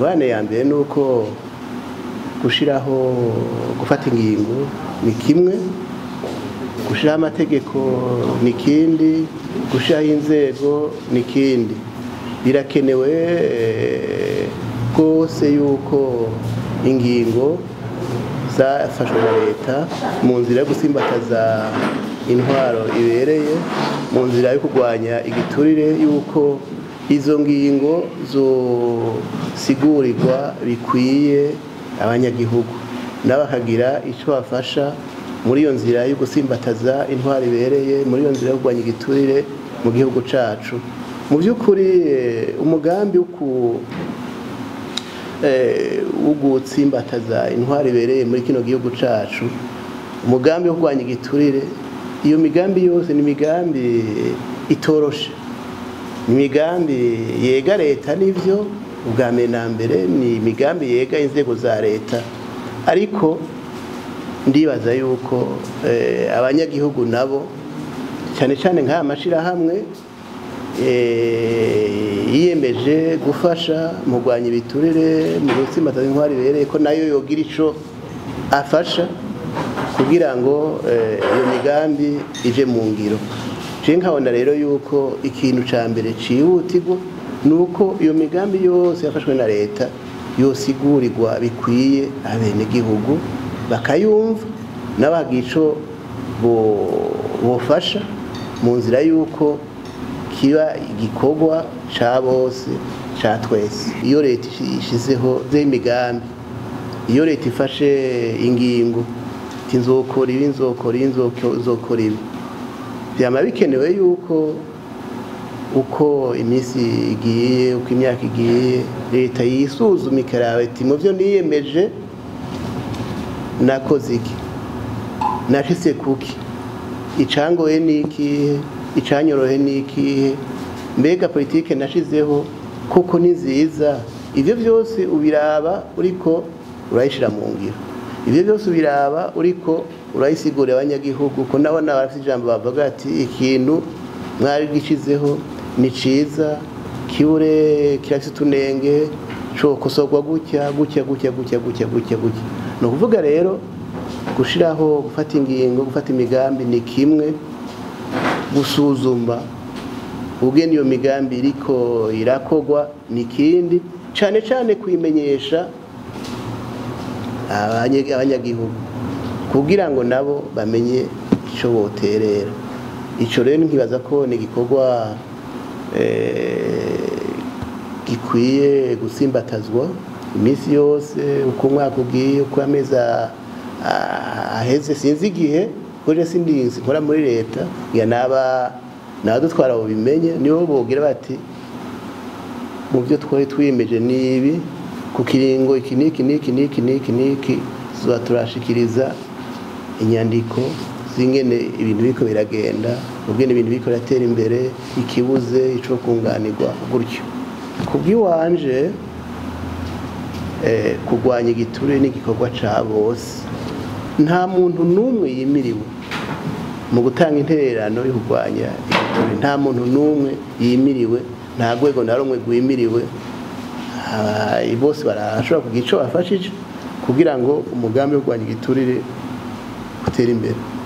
ingorane ya mbere nuko gushiraho gufata ingingo ni kimwe, gushiraho amategeko ni kindi, gushiraho inzego ni kindi. Birakenewe rwose yuko ingingo zafashwe na leta mu nzira yo gusimbataza intwaro ibereye, mu nzira yo kurwanya igiturire, yuko izo ngingo zosigurirwa bikwiye abanyagihugu n'abakagira ico bafasha muri iyo nzira yo gusimbataza intwaro ibereye, muri iyo nzira yo kurwanya igiturire mu gihugu cacu. Mu by'ukuri umugambi wo gutsimbataza intwaro ibereye muri kino gihugu cacu, umugambi wo kurwanya igiturire, iyo migambi yose ni migambi itoroshe, ni migambi yega leta n'ivyo ubwa mbere na mbere, ni migambi yega inzego za leta, ariko ndibaza yuko abanyagihugu nabo cyane cyane nk'aya mashirahamwe yiyemeje gufasha mu kurwanya ibiturire, mu gutsimbataza intwaro ibereye, ko nayo yogira ico afasha kugira ngo iyo migambi ije mu ngiro. Je nkabona rero yuko ikintu ca mbere cihutirwa nuko iyo migambi yose yafashwe na leta yosigurirwa bikwiye abenegihugu bakayumva, n'abagico bofasha mu nzira yuko kiba igikorwa ca bose ca twese. Iyo leta ishizeho imigambi, iyo leta ifashe ingingo nzokora ibi, nzokora ibi, byama bikenewe yuko uko iminsi igiye, uko imyaka igiye, leta yisuzuma ikaraba iti mu byo niyemeje nakoze iki, nashitse kuki, icangoye n'ikihe, icanyorohe n'ikihe, mbega politike nashizeho koko ni nziza. Ivyo byose ubiraba uriko urayishira mu ngiro, ivyo byose ubiraba uriko urayisigurira abanyagihugu, ko nabo n'abafite ijambo bavuga ati ikintu mwari gishizeho ni ciza, kiure kirafite utunenge, cokosorwa gutya. No kuvuga rero gushiraho, gufata ingingo, gufata imigambi ni kimwe, gusuzuma ubwene iyo migambi iriko irakogwa ni kindi, cane cane kuyimenyesha abanyagihugu kugira ngo nabo bamenye ico boterera. Ico rero nkibaza ko ni igikorwa gikwiye gusimbatazwa iminsi yose, uko umwaka ugiye, uko amezi aheze. Sinzi igihe koje sindinzi nkora muri leta ya n'abadutwara abo bimenye, nibo bogira bati mu byo twari twiyemeje nibi, ku kiringo iki niki turashikiriza inyandiko zingene ibintu biko biragenda, ubwene ibintu biko biratera imbere, ikibuze ico kunganirwa gutyo. Kubwiwanje kurwanya igiturire n'igikorwa ca bose, nta muntu n'umwe yimiriwe mu gutanga intererano yo kurwanya igiturire, nta muntu n'umwe yimiriwe, nta rwego na rumwe rwimiriwe. Bose barashobora kugira ico bafashije kugira ngo umugambi wo kurwanya igiturire utere imbere.